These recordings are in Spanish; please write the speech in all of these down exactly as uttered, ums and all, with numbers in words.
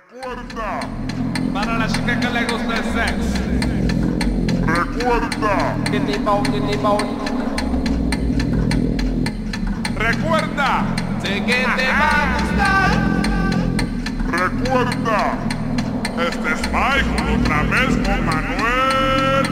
Recuerda. Para la chica que le gusta el sex. Recuerda. Titty bone, titty bone. Recuerda. Sé que te va a gustar. Recuerda. Este es Michael otra vez con Manuel.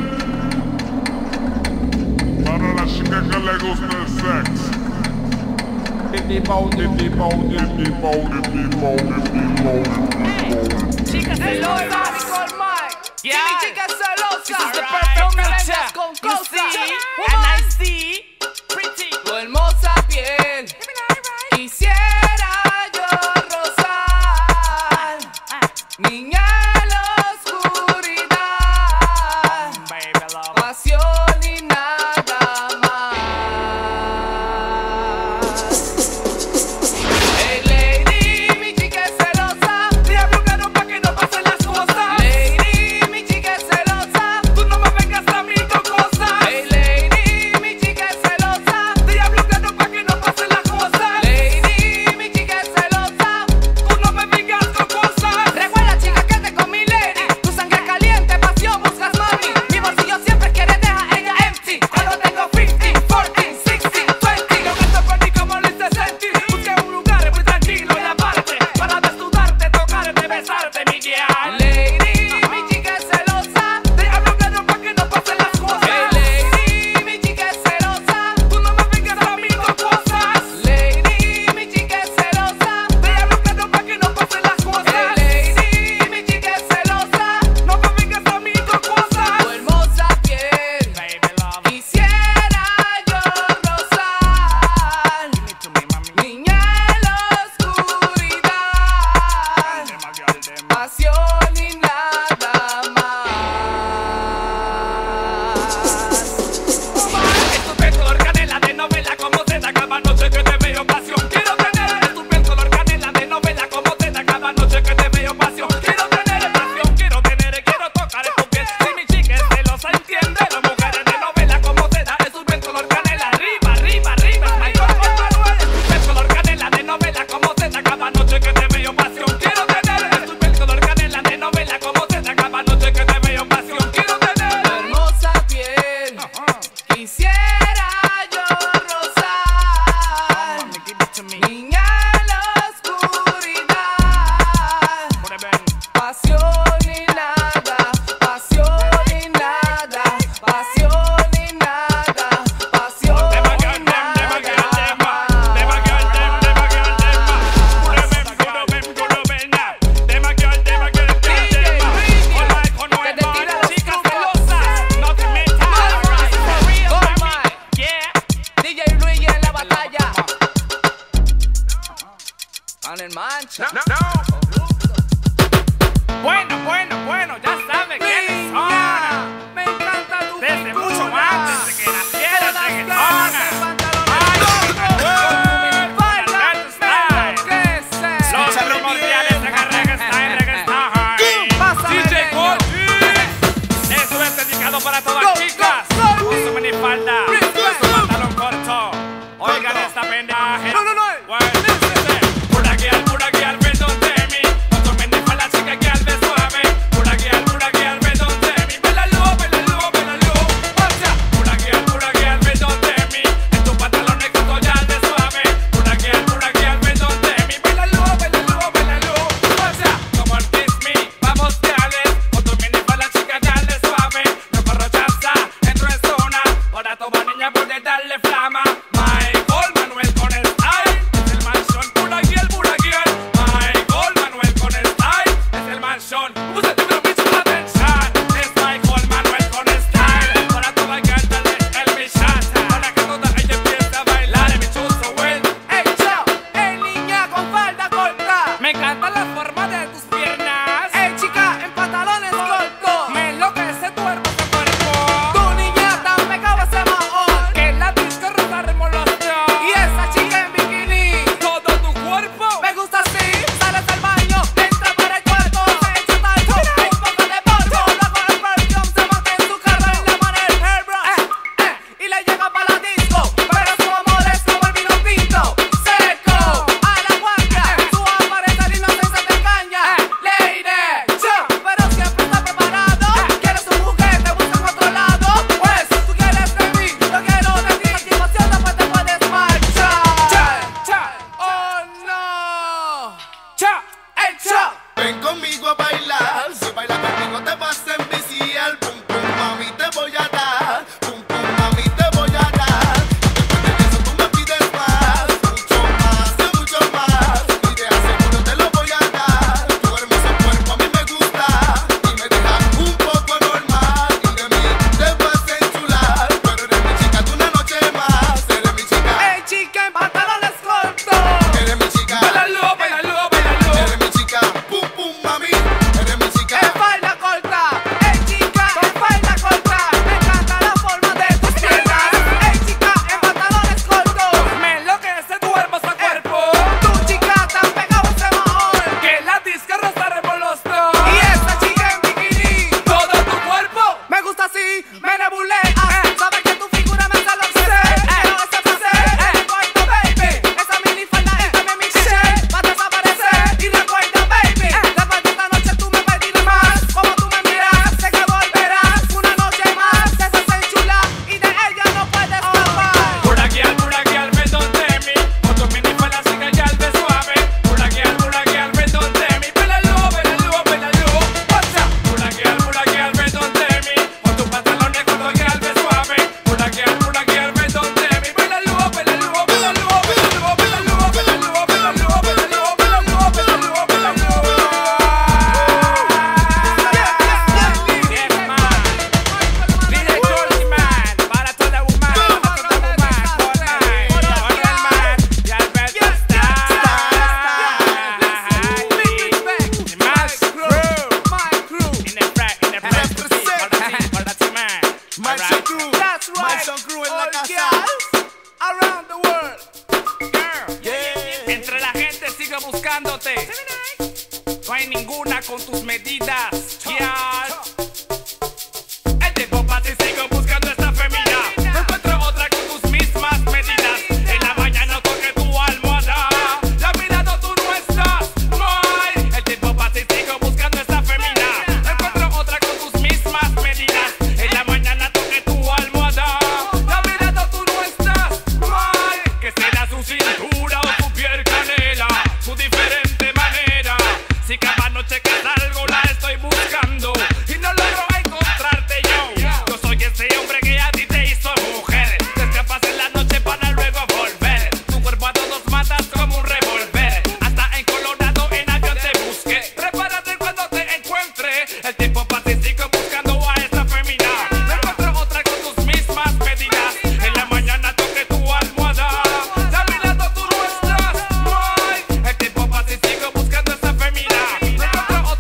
Para la chica que le gusta el sex. Titty bone, titty bone, titty bone, titty bone, titty bone. Chica celosa, Yeah. mi chica celosa. This is the No perfect me picture. vengas con You cosas. see, and I see pretty. Tu hermosa piel quisiera yo rozar, niña en la oscuridad, Baby love. pasión y nada más. Hey lady, mi chica es celosa, te hablo claro pa' que no pasen las cosas. Lady, mi chica es celosa, tú no me vengas a mí con cosas. Hey lady, mi chica es celosa, te hablo claro pa' que no pasen las cosas. Lady, mi chica es celosa, tú no me vengas con cosas. Recuerda chica que te con mi lady, tu sangre caliente, pasión buscas mami. Mi bolsillo siempre quiere dejar ella empty. Cuando tengo cincuenta, cuarenta, sesenta, veinte, yo gasto por ti como Luis sesenta. Busqué un lugar muy tranquilo y aparte para desnudarte, tocarte, besarte, mi guía. Lady, mi chica es celosa, te hablo claro pa' que no pasen las cosas. Hey lady, mi chica es celosa, tú no me vengas a mí con cosas. Lady, mi chica es celosa, te hablo claro pa' que no pasen las cosas. Hey lady, mi chica es celosa, no me vengas a mí con cosas. Tu hermosa piel Baby love. quisiera yo rozar, Give it to me, mami. niña en la oscuridad, Dem a girl, dem. pasión y nada más. Es tu pelo color canela de novela como te da cada noche que te veo pasión. Quiero tener es tu pelo color canela de novela como te da cada noche que te veo pasión. Quiero tener pasión, quiero tener, quiero tocar en tu piel. Si mi chica es celosa entiende, las mujeres de novela como te da es tu pelo color canela. Arriba, arriba, arriba, Michael con Manuel. Es tu pelo color canela de novela como te da cada noche que te veo pasión. Quiero tener es tu pelo color canela de novela como te da cada noche que te veo pasión. Quiero tener tu hermosa piel quisiera yo rozar, Mami, give it to me. niña en la oscuridad, Put it bang. pasión y nada, pasión y nada, pasión y nada, pasión Dem a y girl, dem, dem a girl, dem. Dem a nada girl, dem, dem a girl, dem. Put it bang, put it bang, put it bang, yeah. Dem a girl, dem a girl, dem, D J dem. Luigi, All right, con que te nuevo. tira los Chicas trucos. celosas, no te metas. Alright, For real, oh mami. my. Yeah. D J Luigi en la batalla. Están en mancha. Bueno, bueno, bueno, ya saben quiénes son. Niña, me encanta tu Desde figura. mucho antes de que naciera Todas las reggaetona. ganas, Ay, pantalones cortos, Baila, baila, style. enloquece. Los primordiales de reggae style, reggae style. Pásame, D J leño. Goldie. Eso es dedicado para todas Go, las chicas. go, go. Con su minifalda, Respect. con su pantalón corto. Oigan esta pendeja. No, no, no. Bueno, dice, pura guial, pura guial, ven donde mí. Con tu minifalda, chica, guial de suave. Pura guial, pura guial, ven donde mí. Baila luz, baila luz, baila luz. Marcha. Pura guial, pura guial, ven donde mí. En tus pantalones con collar de suave. Pura guial, pura guial, ven donde mí. Baila luz, baila luz, baila luz. Marcha. Como el Kiss Me, vamos dale. Con tu minifalda, chica, guial de suave. No corro chanza, entro en zona. Ahora toma niña, puede darle flama. Michael Manuel con el style. Es el mansion, pura guial, pura guial. Michael Manuel con el style. Es el mansion. Usa tu pero bicho la atención. Es Michael Manuel con el style. Para toda guial, dale el mi shot. Para que toda ella empiece a bailar. Mi chuzo, well. Ey, chao, ey, niña con falda corta. Me encanta la forma de tus piernas. Ey, chica en pantalones cortos. Me enloquece tu hermoso cuerpo. Tu niñata me cabe ese mahón. Que en la disco rozaremos los dos. Y esa chica en bikini. Todo tu cuerpo. Me gusta así, sales del baño, entra para el cuarto, se echa talco, un poco de polvo, luego el perfume se monta en su carro y le pone el hairbrush, eh, eh, y le llega para la disco, pero su amor es como el vino tinto, seco, a la guardia, su apariencia de inocencia te engaña, Ven conmigo a bailar, si bailas conmigo te vas a enviciar. Pum pum mami te voy a dar, pum pum mami te voy a dar. Después de eso tú me pides más, mucho más, de mucho más. Y te aseguro te lo voy a dar. Tu hermoso cuerpo a mí me gusta y me deja un poco normal. Y de mí te vas a enchular, pero eres mi chica de una noche más. Eres mi chica, Ey, chica en pantalones cortos. eres mi chica, Bailalo, bailalo, bailalo. eres mi chica, pum pum mami, eres mi chica. En falda corta. Ey, chica en falda corta. Me encanta la forma de tus piernas. Ey, chica en pantalones cortos. Me enloquece tu hermoso cuerpo. Tu chica tan pegado ese mahón. Que la disco rozaremos los dos. Y esta chica en bikini. Todo tu cuerpo. Me gusta así, me nebulé. Ah, sabes que tu figura me sale obsesión. Pero ese placer es el corto, baby. Esa minifalda es que me miché. Va a desaparecer. Y recuerda, baby, después de esta noche tú me pedirás más. Como tú me miras, sé que volverás. Una noche más, de esa ser chula. Y de ella no puedes escapar. Pura guial, pura guial, ven donde mí. Otro mini fue la chica guial de suave. Pura guial, pura guial, ven donde mí. Bailalo, bailalo, bailalo. Pasa. Pura guial, pura guial, ven donde mí. Con tus pantalones cortos guial de suave. Pura guial, pura guial, ven donde mí. Bailalo, bailalo, bailalo, bailalo, bailalo, bailalo, bailalo, bailalo, bailalo, bailalo, bailalo. Yes, man. D J Jordy, man. Para toda woman, para toda woman. Por mine, por el man. Y Alberto está. The Mash Crew. My crew. In the front, in the front. Represent. Para ti, para ti, man. Mansion Alright. Crew, That's right. Mansion Crew en la All casa. girls around the world. Girl. Yeah. Entre la gente sigue buscándote. No hay ninguna con tus medidas. Girl. El tiempo pasa y sigo buscando esta femina. No encuentro otra con tus mismas medidas. En la mañana toque tu almohada. La mirada tú no estás mal. El tiempo pasa y sigo buscando esta femina. No encuentro otra con tus mismas medidas. En la mañana toque tu almohada. La mirada tú no estás mal. Que será su cintura o tu piel canela. Su diferente manera. Si cada noche que salgo la estoy buscando y no logro encontrarte yo. Yo soy ese hombre que a ti te hizo mujer. Te escapas en la noche para luego volver. Tu cuerpo a todos matas como un revólver. Hasta en Colorado en avión te busqué. Prepárate cuando te encuentre. El tiempo pasa y sigo buscando a esta femina. No encuentro otra con tus mismas medidas. En la mañana toque tu almohada. La mirada tú no estás mal. El tiempo pasa y sigo buscando a esta femina. No encuentro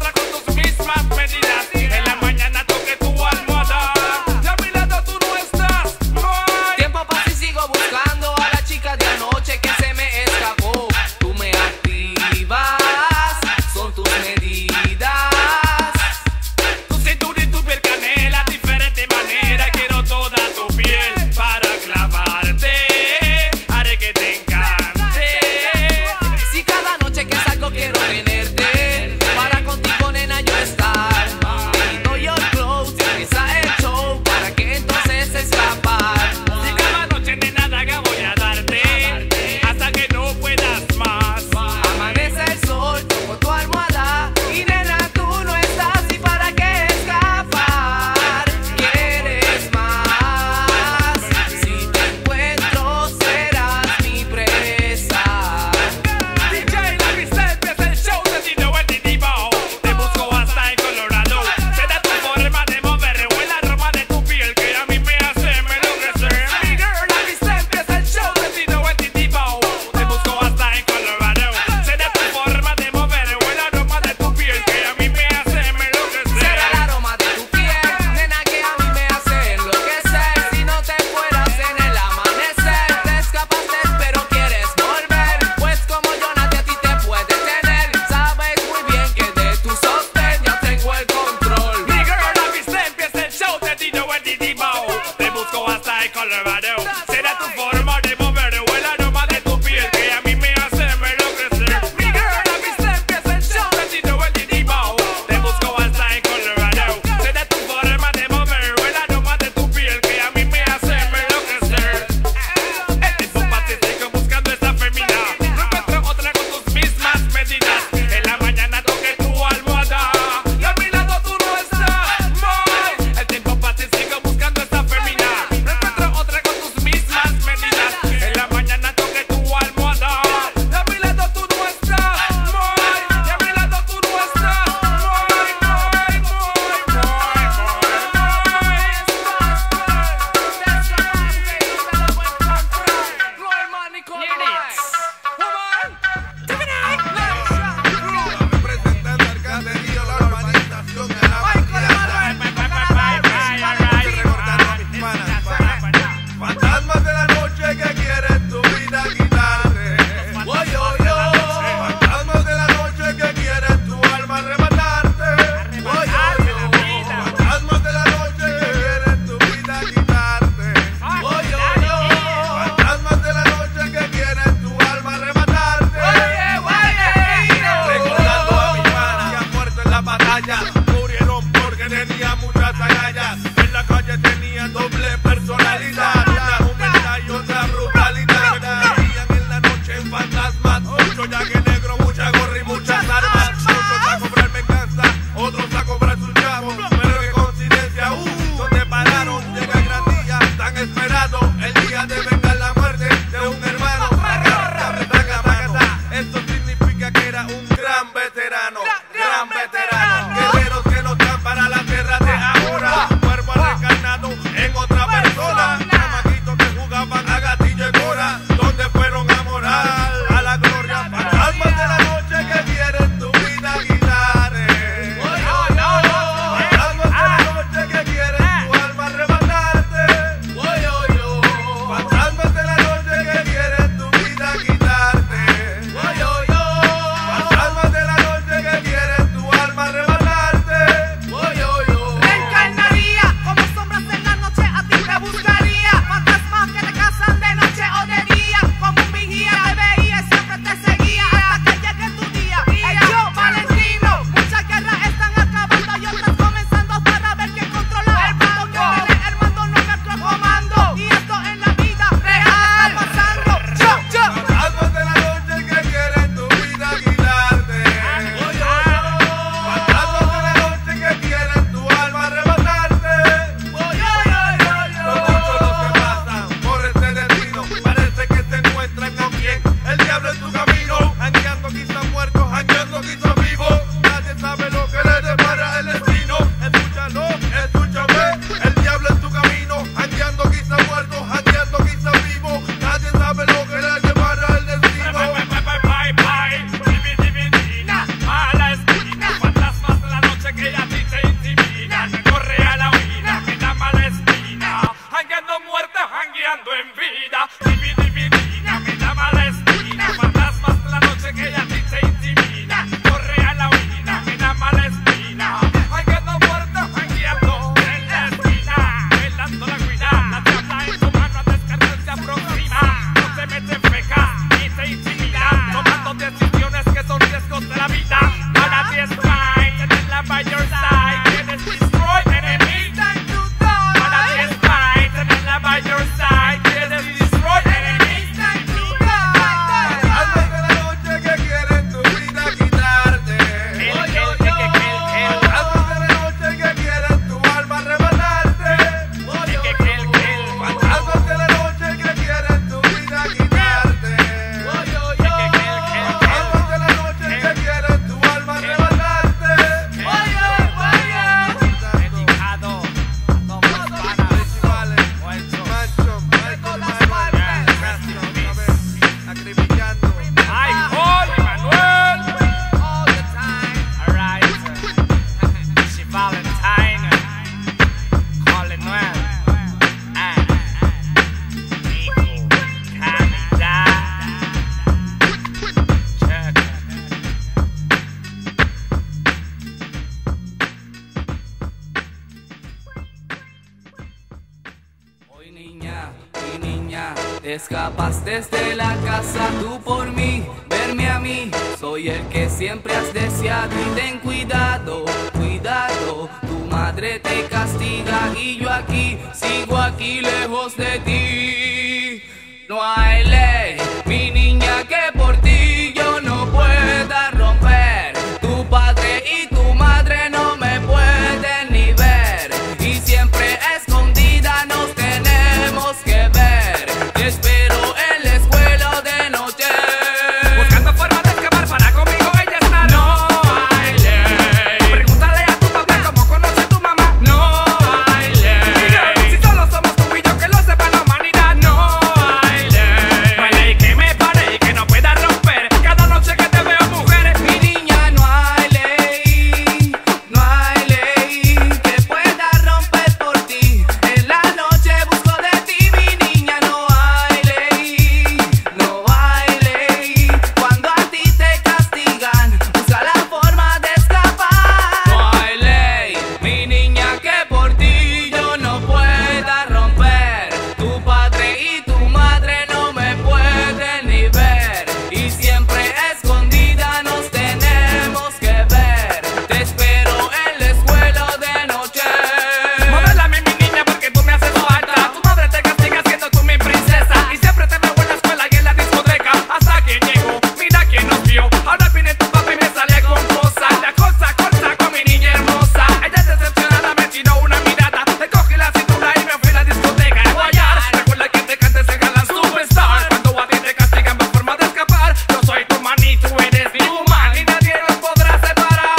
Escapaste de la casa tú por mí, verme a mí. Soy el que siempre has deseado y ten cuidado, cuidado. Tu madre te castiga y yo aquí, sigo aquí lejos de ti. No hay ley, mi niña, que por ti yo no pueda romper. Tu padre y tu madre no me pueden ni ver. Y siempre escondida nos tenemos que ver. Te espero en la escuela de noche, buscando forma de escapar para conmigo ella está. No hay ley. Pregúntale a tu papá cómo conoce a tu mamá. No hay ley. Si solo somos tú y yo, que lo sepa la humanidad. No hay ley. No hay ley que me pare y que no pueda romper. Cada noche que te veo, mujeres. mi niña, no hay ley, no hay ley que pueda romper por ti. En la noche busco de ti, mi niña, no hay ley, no hay ley. Cuando a ti te castigan, busca la forma de escapar. No hay ley, mi niña, que por ti yo no pueda romper. Tu padre y tu madre no me pueden ni ver. Y siempre escondida nos tenemos que ver. Te espero en la escuela de noche. Modélame, mi niña, porque tú me haces falta. Tu madre te castiga siendo tú mi princesa. Y siempre te veo en la escuela y en la discoteca. Hasta que llego, mira quién nos vio. Ahora viene tu papá y me sale con cosas. La cosa corta con mi niña hermosa. Ella decepcionada me tiró una mirada. Te cogí la cintura y me fui a la discoteca a guayar. Recuerda que te cantes en Galán Superstar. Cuando a ti te castigan por forma de escapar. Yo soy tu man y tú eres mi man. Y nadie nos podrá separar.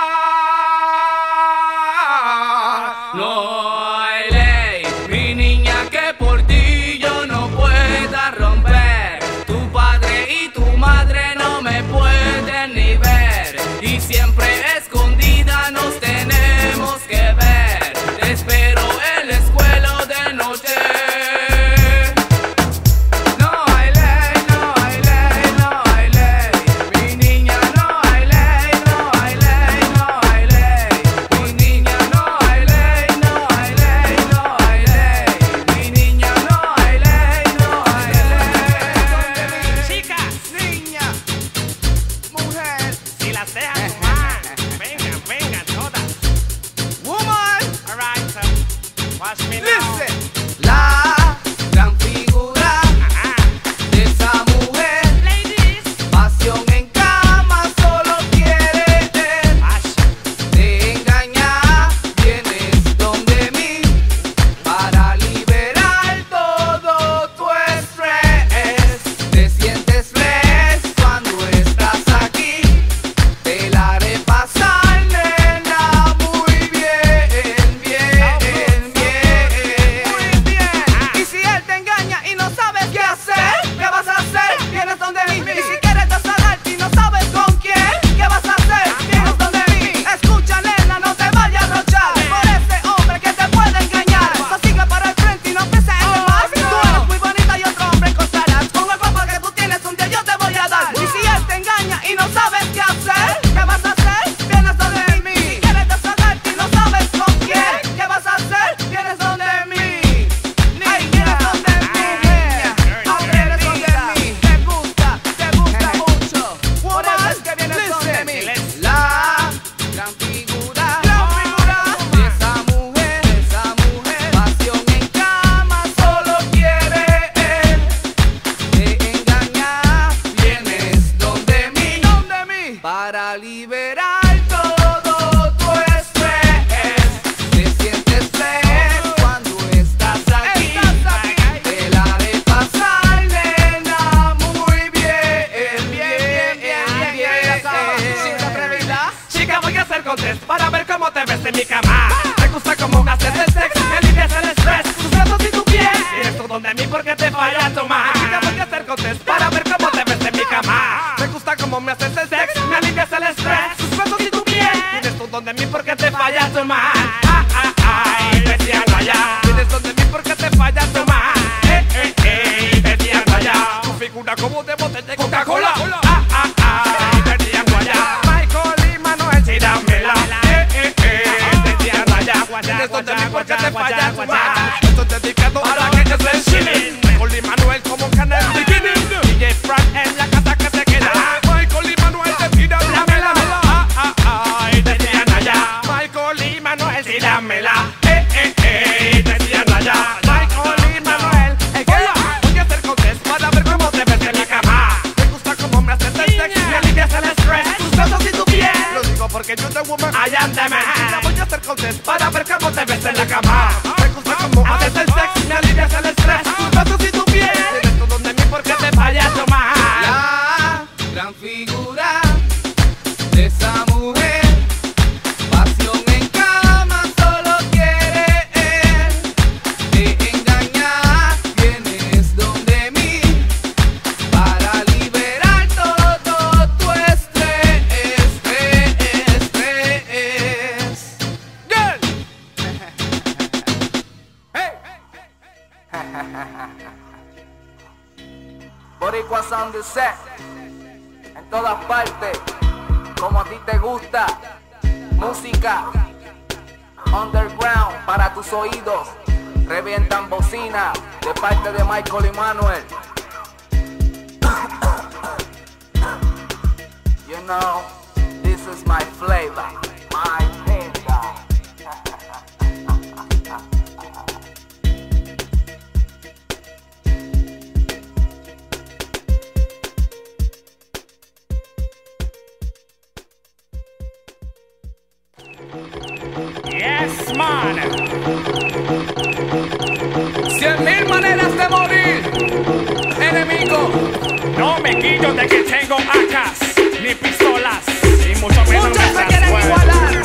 No hay ley, mi niña, que por ti yo no pueda romper. Tu padre y tu madre no me pueden ni ver. Y siempre escondida nos tenemos que ver. Te espero en la escuela de noche. No hay ley, no hay ley, no hay ley. Mi niña, no hay ley, no hay ley, no hay ley. Mi niña, no hay ley, no hay ley, no hay ley. Mi niña, no hay ley, no hay ley. Chica, Niña, mujer, si las dejas tomar, vengan, vengan todas. woman, Alright, so watch me now. listen. La gran figura Ajá. de esa mujer, Ladies, pasión en cama, solo quiere él. fashion. Te engaña, vienes donde mí para liberar todo tu estrés. Te sientes fresh cuando estás aquí. Te la haré pasar, nena, muy bien, bien, bien, muy bien. Y si él te engaña y no sabes qué hacer, ¿qué vas a hacer? Vienes donde mí. Y si quieres desahogarte y no sabes con quién, ¿qué vas a hacer? Vienes donde mí. Escucha, nena, no te vayas a rochar por ese hombre que te puede engañar. Eso sigue para el frente y no pienses en el más. Tú eres muy bonita y otro hombre encontrarás. Con el cuerpo que tú tienes un día yo te voy a dar. Y si él te engaña y no sabes qué hacer, ¿qué vas a hacer? Vienes donde mí. Si quieres desahogarte y no sabes con quién, ¿qué vas a hacer? Vienes donde mí. Ay, vienes donde mí. Ay, vienes donde mí. Te gusta, te gusta mucho. Por eso es que vienes donde mí. La gran figura, gran figura de esa mujer, de esa mujer. Pasión en cama, solo quiere él. Te engaña, vienes donde mí, donde mí, para liberar todo tu estrés. Te sientes fresh cuando estás aquí. Te la haré pasar, nena, muy bien, bien, bien, bien, bien. Chica atrevida. Chica, voy a hacer contest para ver cómo te ves en mi cama. ¿Te gusta cómo me haces el sex? Me alivias el estrés, tus brazos y tu piel. Eres tú donde mí porque te falla tomar. Chica, voy a hacer contest para ver cómo te ves en mi cama. ¿Te gusta cómo me haces el sex? Me alivias el estrés, tus brazos y tu piel. Eres tú donde mí porque te falla tomar. Ah, ah, ay, decían allá. Eres donde mí porque te falla tomar. Eh, eh, eh, decían allá. Tu figura como de botella de Coca-Cola. Ah, ah, ay, decían allá. Michael y Manuel, sí, dámela. Eh, eh, eh, decían allá. Eres donde mí porque te falla tomar. Esto es dedicado para que es el chilling. Michael y Manuel como porque yo te woman. I am the man. La voy a hacer contest Para ver cómo te ves en la cama. Me gusta como Haces el sex, me alivias el estrés. Tus besos y tu piel. Dime tú dónde mi Porque te falla tomar. La gran figura de esa mujer, pasión en cama, solo quiere él. Te engañar, vienes donde mí para liberar todo tu estrés, estrés, estrés. Girl. Boricuas on the set, en todas partes, como a ti te gusta. Música underground para tus oídos. Revientan bocina de parte de Michael y Manuel. You know, this is my flavor, my pinta. Yes, man. Cien mil maneras de morir, enemigo. No me quillo de que tengo A Ks ni pistolas y mucho menos Muchos me nuestras quieren fuerzas. igualar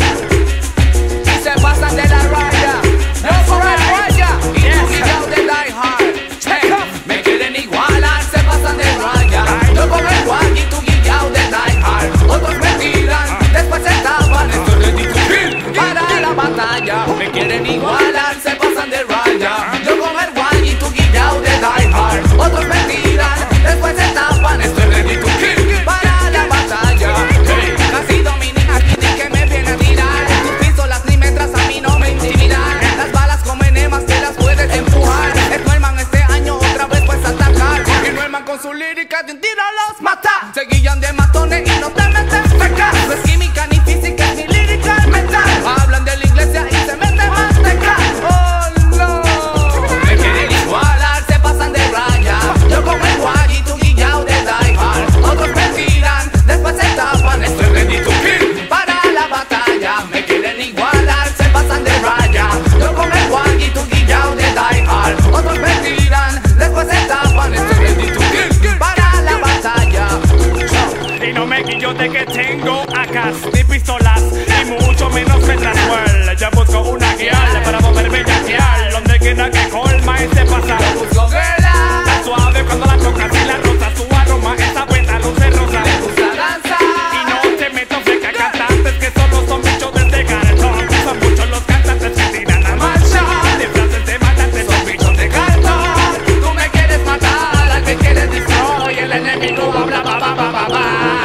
y se pasan de la raya. Yo con el raya y tú guillao de Die Hard. Check up. Me quieren igualar, se pasan de raya. Yo con el raya y tú guillao de Die Hard. Otros me tiran, después se tapan. Estoy ready to kill para la batalla. Me quieren igualar, se pasan de raya. Yo con el raya y tú guillao de Die Hard. Otros me tiran, después se tapan. Estoy ready to kill para la batalla. Hey. Casi dominica aquí ni que me viene a tirar. Tus pistolas ni mientras a mí no me intimidan. Las balas como enemas que las puedes empujar. El Norman este año otra vez puedes atacar. Y Norman con su lírica de un tiro los mata. Se guillan de matones y no te meten feca. No es química ni física, es mi lírica mental. Hablan de la iglesia y se meten manteca. Oh no. Me quieren igualar, se pasan de raya. Yo con el guay y tú guillao de Die Hard. Otros me tiran, después se tapan. Estoy ready to kill para la batalla. Me quieren igualar, se pasan de raya. Yo con el guay y tú guillao de Die Hard. Otros me tiran, después se tapan. Estoy ready to kill para la batalla. Y no me quillo de que tengo A Ks ni pistolas y mucho menos metralla. Ya busco una guial para moverme y yaquear. Donde quiera que colma y se pasa. Busco guerra, Tan suave cuando la tocas y la rosa. Su aroma, esa buena luce rosa. me gusta danzar. Y no te meto fleca, cantantes que solo son bichos desde cartón. Son muchos los cantantes que tiran a marcha. De frases de matantes son bichos de cartón. Tú me quieres matar, al que quieres destroy. El enemigo habla ba ba ba ba ba.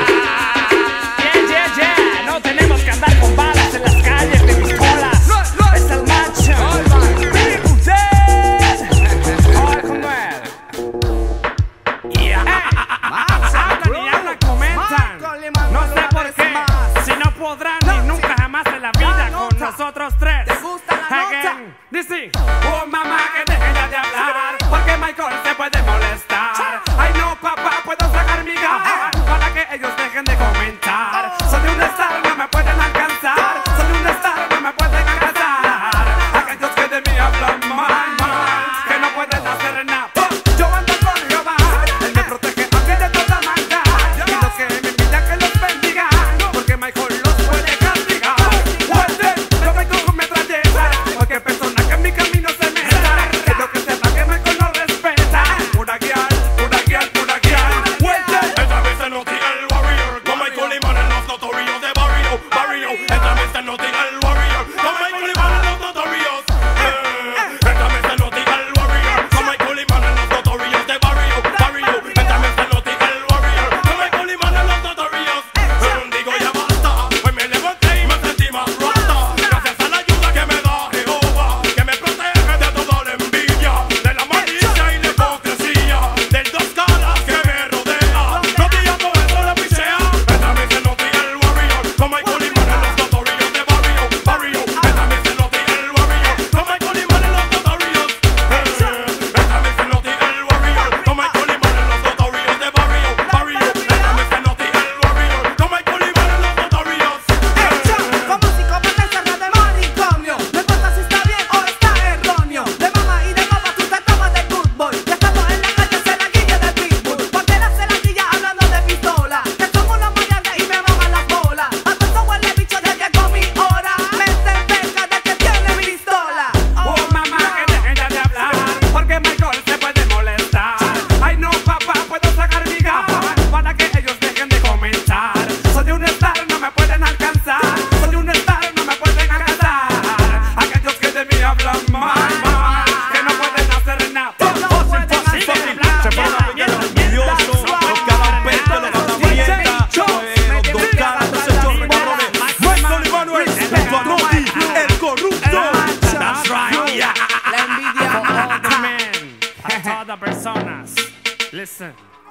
Yeah, yeah, yeah. No tenemos que andar con balas en las calles de pistolas. Es el macho. People dead. Ahora con Noel. Yeah. Hablan y hablan, comentan. No sé por qué. Si no podrán ni nunca jamás en la vida con nosotros tres. Again. Dice, oh mamá, que dejen ya de hablar, porque Michael se puede molestar. Ay no, papá, puedo sacar mi gaja para que ellos dejen de comentar. Soy un star, no me pueden alcanzar. Soy un star, no me pueden alcanzar. Aquellos que de mí hablan mal, mal, que no pueden hacer nada. Yo ando con Jehová, él me protege a mí de toda maldad. Y los que me pidan que los bendiga, porque Michael los puede castigar. Walter, yo vengo con metralleta, cualquier persona que en mi camino se meta. Quiero que sepa que Michael no respeta. Pura guiar, pura guiar, pura guiar. Walter, Esta vez se nos tira el warrior, con Michael y Man en los notorios de barrio, barrio. Esta vez se nos tira el warrior, con Michael y Man en los notorios. Eh, Esta vez se nos tira el warrior, con Michael y Man en los notorios de barrio, barrio. Esta vez se nos tira el warrior, con Michael y Man en los notorios. Eh, Digo ya basta, pues me levanté y me sentí más rata. Gracias a la ayuda que me da Jehová, que me protege de toda la envidia, de la malicia y la hipocresía, del dos caras que me rodea. No diga todo eso la pichea. Esta vez se nos tira el warrior, con Michael y Man en los notorios de barrio, barrio. Esta vez se nos tira Listen.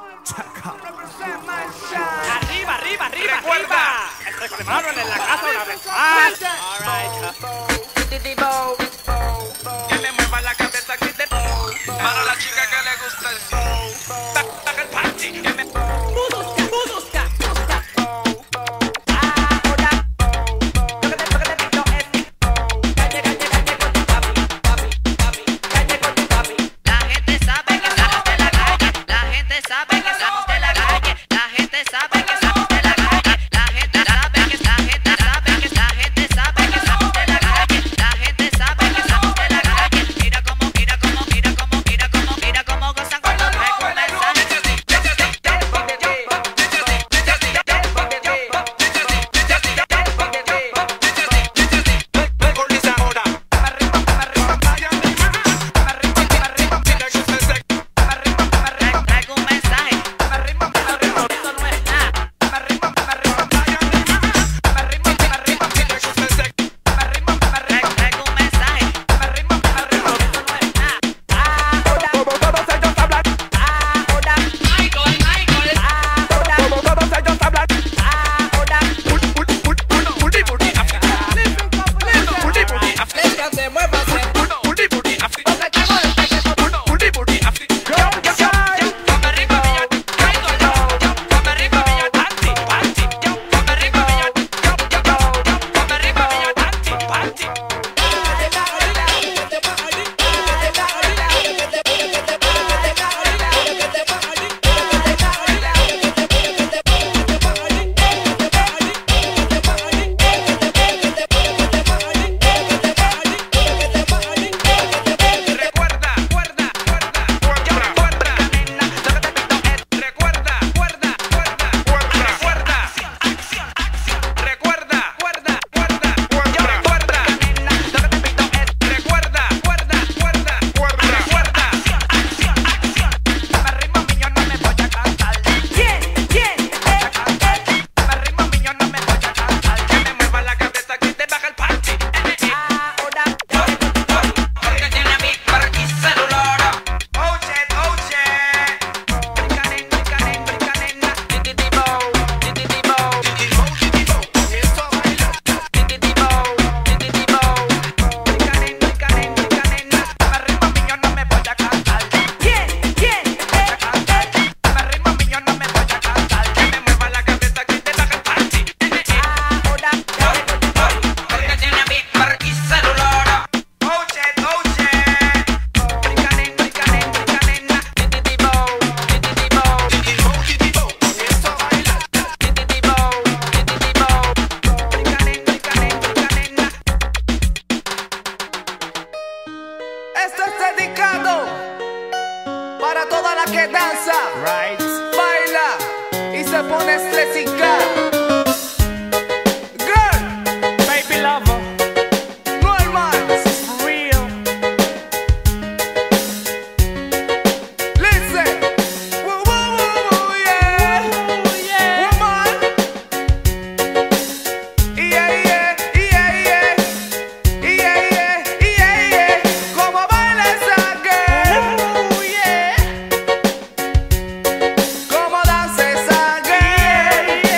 Arriba, arriba, arriba, arriba. Estoy con Emanuel en la casa una vez más. Que me mueva la cabeza que te para la chica que le gusta el flow. Baja el party. Que me busca, busca, busca. Ahora lo que te, lo que te pido es calle, calle, calle con tu papi, papi, papi, calle con tu papi. La gente sabe que estamos de la calle. La gente sabe que estamos de la calle. La gente sabe que estamos de la calle. La gente sabe que la gente sabe que la gente sabe que estamos de la calle. La gente sabe que estamos de la calle. Mira cómo, mira cómo, mira cómo, mira cómo, mira cómo gozan con los mensajes. Traigo un mensaje. Esto no es nada. Traigo un mensaje. Esto no es nada. Ahora, Todos ellos hablan, ahora, Michael, Michael, ahora, todos ellos hablan. ahora. Booty, booty, booty, booty, booty, Africa. Booty, booty, Africa. Léchate, muévase. Booty, booty, Africa. Booty, booty, Africa. Yo, yo, yo. Come arriba, millón, caigo yo. Come arriba, millón, Party, party. come arriba, millón, come arriba, millón, Party. Recuerda, cuerda, cuerda, cuerda, cuerda, nena, lo que te pido es recuerda, cuerda, cuerda, cuerda, recuerda, acción, acción, recuerda, cuerda, cuerda, cuerda, recuerda, nena, lo que te pido es recuerda, cuerda, cuerda, cuerda, recuerda, acción, acción, acción. Me rimo millón, no me voy a cantar. ¿Quién? ¿Quién? Me rimo millón, no me voy a cantar. Que me mueva la cabeza que te baja el party. ahora. Porque tiene a mí para aquí celular. Oye, oye. Brinca, nena, brinca, nena, brinca, nena. Tititibo, tititibo, Titibo, titibo, comienzo a bailar. tititibo, tititibo. Brinca, nena, brinca, nena, brinca, nena. Me rimo millón, no me voy a cantar. ¿Quién? ¿Quién? Voy a cantar. Me rimo millón, no me voy a cantar. Que me mueva la cabeza que te baja el party. Ahora, Porque tiene a mí para aquí celular. Oye, oye. Brinca, nena, brinca, nena, brinca, nena. tititibo, tititibo, Titibo, titibo, comienzo a bailar. tititibo, tititibo. Brinca, nena, brinca, nena, brinca, nena. Esto es dedicado para toda la que danza, baila y se pone estrésica. Girl, Baby lover, normal, real. listen. Woo, woo, woo, woo, yeah. Woman. Yeah, yeah, yeah, yeah. Yeah, yeah, yeah, yeah. Como baila esa girl. Como danza esa girl.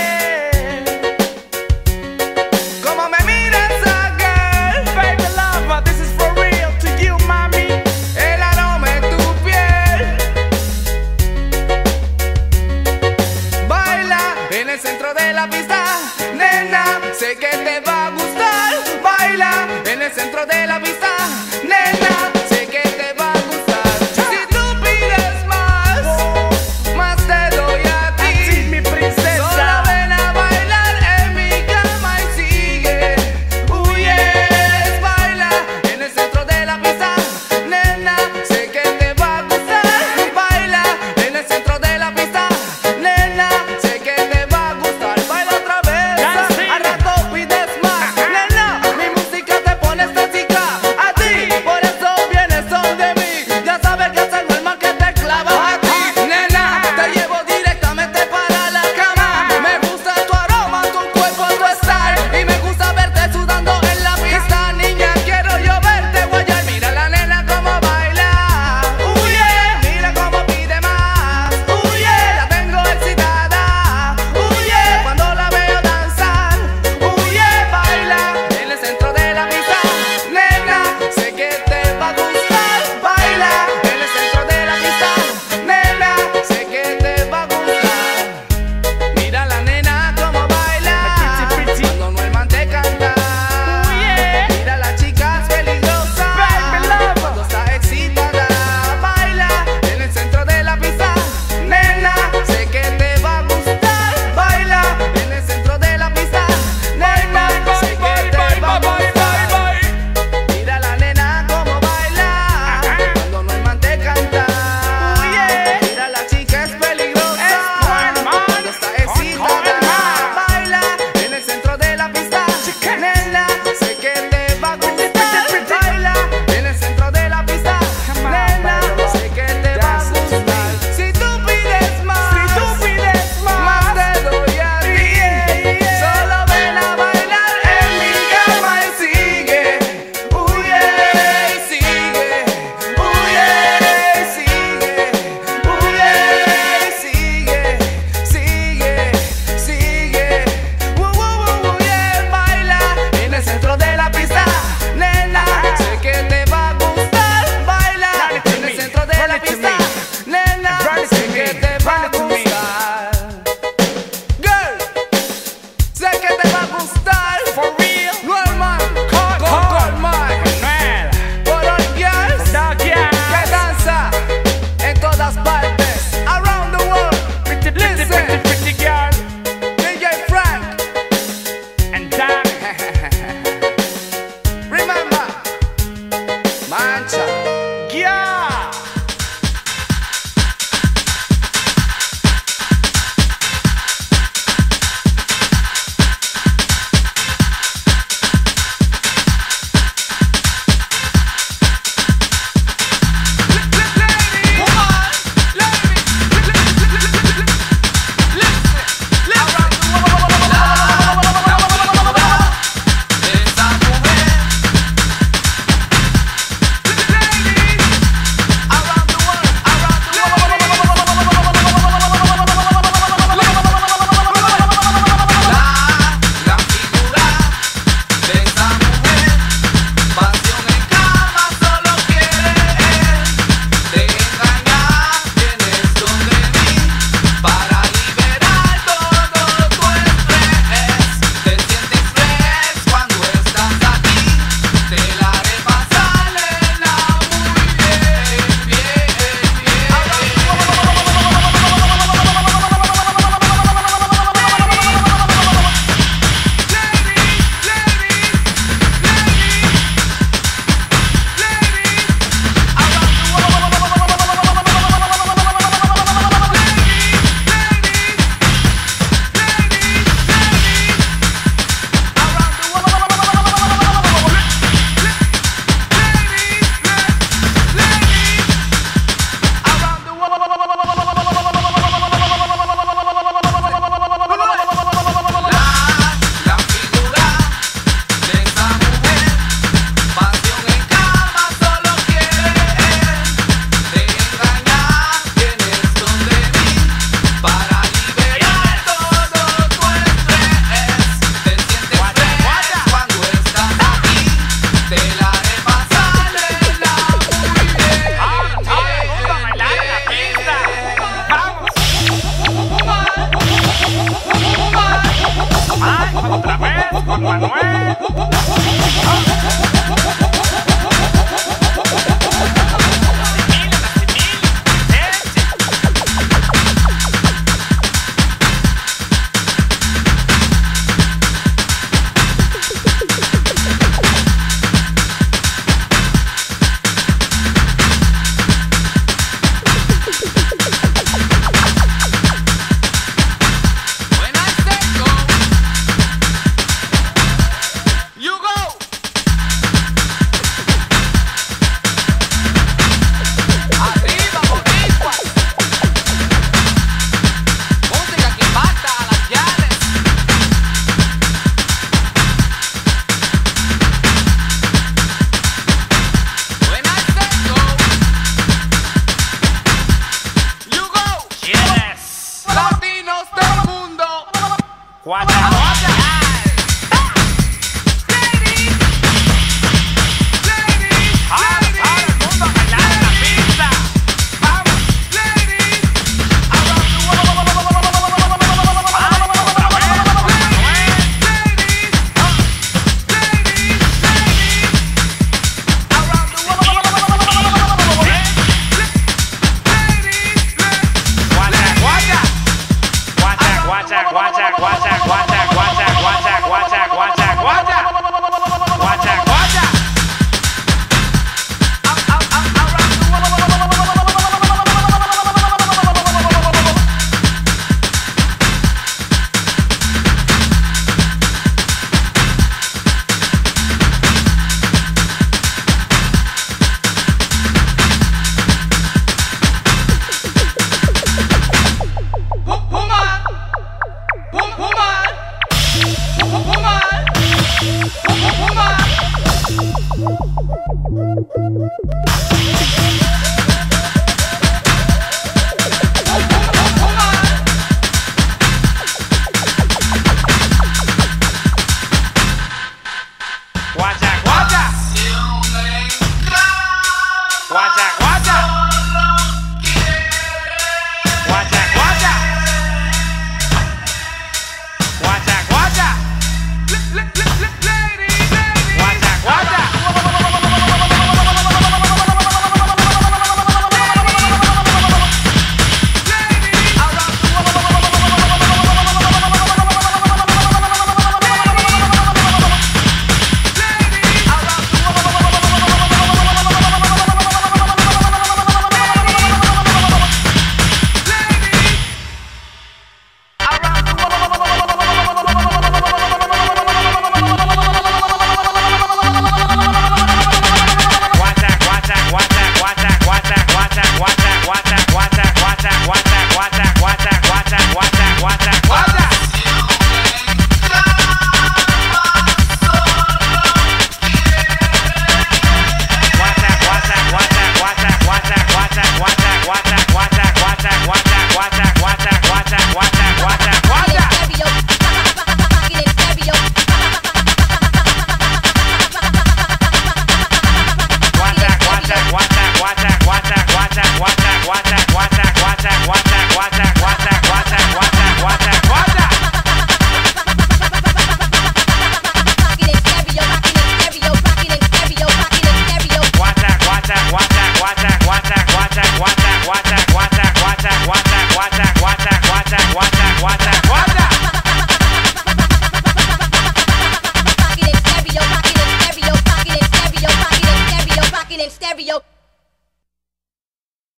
Watch